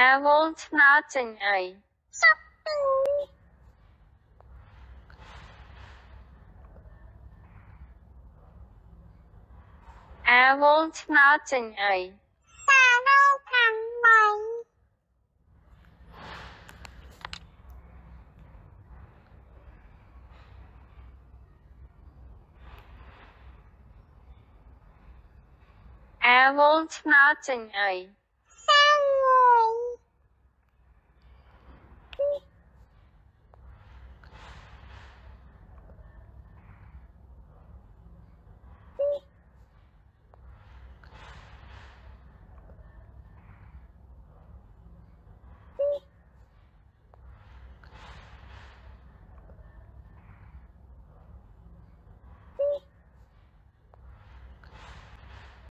វល់ឆ្នោតចេញអីសុខពីវល់ឆ្នោតចេញអីតារោខាងម៉ៃវល់ឆ្នោតចេញអី